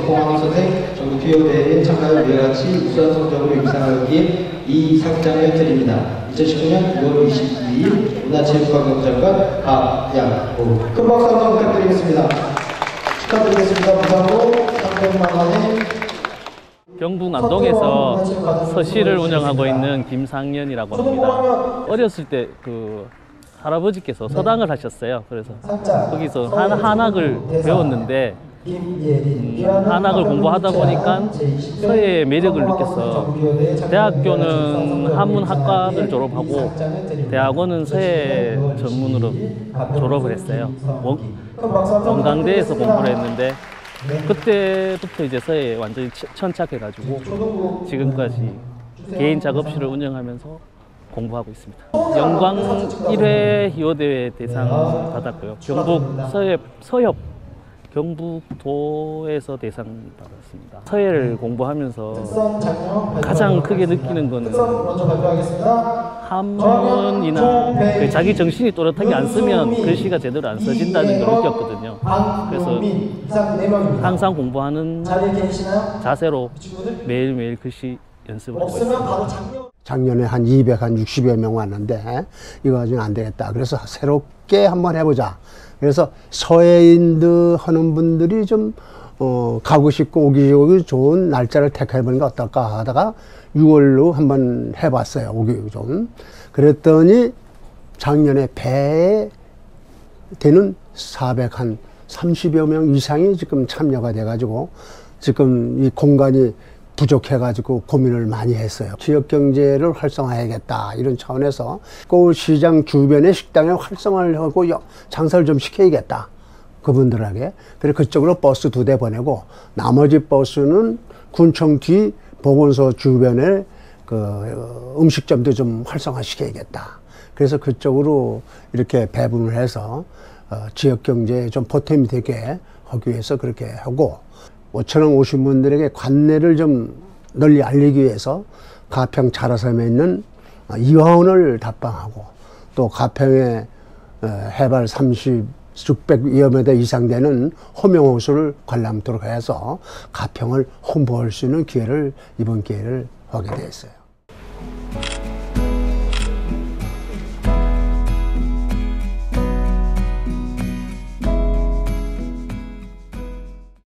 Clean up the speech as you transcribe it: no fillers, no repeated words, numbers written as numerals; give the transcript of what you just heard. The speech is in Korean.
송광희 선생 전국 기업대회에 참가한 위와 같이 우수한 성적으로 입상을 하기에 이 상장을 드립니다. 2019년 6월 22일 문화체육관광장관 박양호. 큰 박수 한번 부탁드리겠습니다. 축하드리겠습니다. 무상으로 300만 원의 경북 남동에서 서실을 운영하고 있는 김상연이라고 합니다. 어렸을 때 그 할아버지께서 서당을 하셨어요. 그래서 거기서 한학을 배웠는데 한학을 공부하다 보니까 서예의 매력을 느껴서 대학교는 한문학과를 졸업하고 대학원은 서예 전문으로 졸업을 했어요. 원광대에서 공부를 했는데 그때부터 이제 서예에 완전히 천착해가지고 지금까지 개인 작업실을 운영하면서 공부하고 있습니다. 영광 1회 희호대회 대상 받았고요. 경북 서협 경북도에서 대상 받았습니다. 서예를 공부하면서 가장 크게 느끼는 거는 한문이나 자기 정신이 또렷하게 안 쓰면 글씨가 제대로 안 써진다는 걸 느꼈거든요. 그래서 항상 공부하는 자세로 매일매일 글씨 연습을 하고 있습니다. 작년에 한 260여 명 왔는데 이거 가지고 안 되겠다. 그래서 새롭게 한번 해보자. 그래서 서예인들 하는 분들이 좀 가고 싶고 오기 좋은 날짜를 택해보는 게 어떨까 하다가 6월로 한번 해봤어요. 오기 좀. 그랬더니 작년에 배에 되는 430여 명 이상이 지금 참여가 돼가지고 지금 이 공간이 부족해가지고 고민을 많이 했어요. 지역경제를 활성화해야겠다 이런 차원에서 시장 주변의 식당에 활성화를 하고 장사를 좀 시켜야겠다 그분들에게. 그래서 그쪽으로 버스 2대 보내고 나머지 버스는 군청 뒤 보건소 주변에 그 음식점도 좀 활성화시켜야겠다. 그래서 그쪽으로 이렇게 배분을 해서 지역경제에 좀 보탬이 되게 하기 위해서 그렇게 하고, 5,000원 오신 분들에게 관내를 좀 널리 알리기 위해서 가평 자라섬에 있는 이화원을 답방하고, 또 가평에 해발 600여 m 이상 되는 호명호수를 관람토록 해서 가평을 홍보할 수 있는 기회를 이번 기회를 하게 되었어요.